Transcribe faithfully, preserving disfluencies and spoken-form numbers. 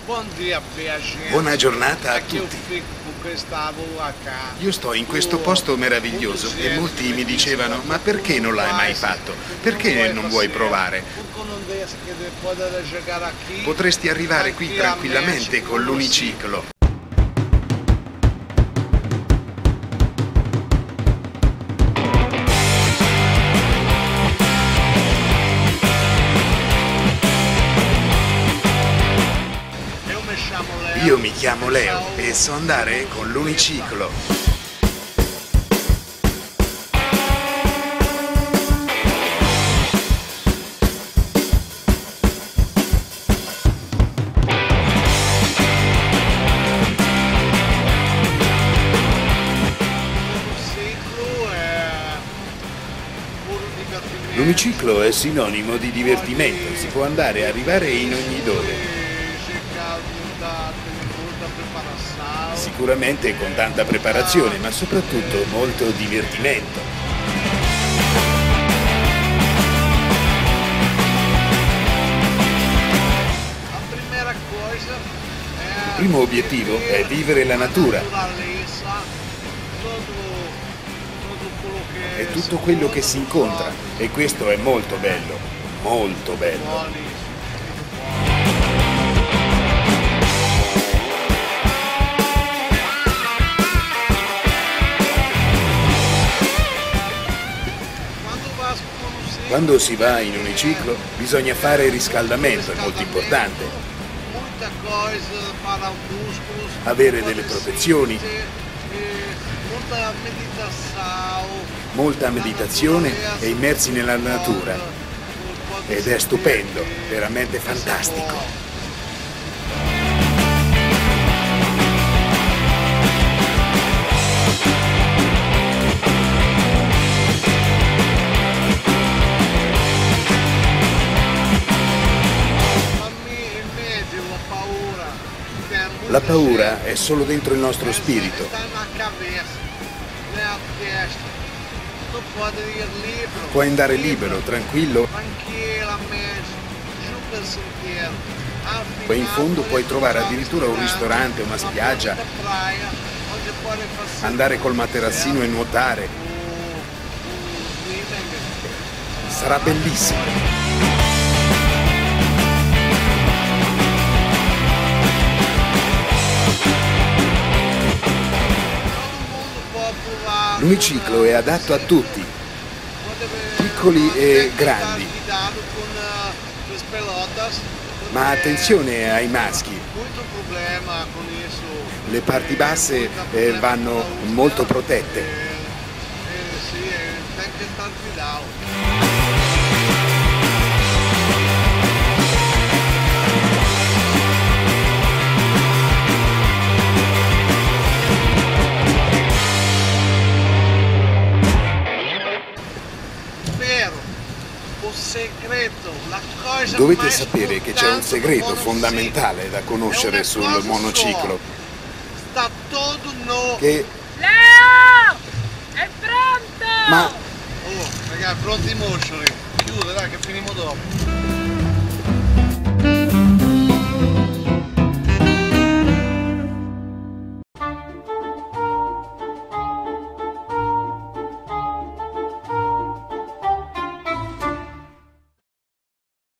Buona giornata a tutti. Io sto in questo posto meraviglioso e molti mi dicevano: ma perché non l'hai mai fatto? Perché non vuoi provare? Potresti arrivare qui tranquillamente con l'uniciclo. Io mi chiamo Leo e so andare con l'uniciclo. L'uniciclo è sinonimo di divertimento, si può andare e arrivare in ogni dove. Sicuramente con tanta preparazione, ma soprattutto molto divertimento. Il primo obiettivo è vivere la natura e tutto quello che si incontra, e questo è molto bello, molto bello. Quando si va in uniciclo bisogna fare riscaldamento, è molto importante. Avere delle protezioni, molta meditazione e immersi nella natura. Ed è stupendo, veramente fantastico. La paura è solo dentro il nostro spirito. Puoi andare libero, tranquillo. Poi in fondo puoi trovare addirittura un ristorante, una spiaggia, andare col materassino e nuotare. Sarà bellissimo. L'uniciclo è adatto a tutti, piccoli e grandi, ma attenzione ai maschi. Le parti basse eh, vanno molto protette. Dovete sapere che c'è un segreto fondamentale da conoscere sul monociclo. Che... Leo! È pronto! Ma... Oh, ragazzi, pronti in motion. Chiude, dai, che finimo dopo.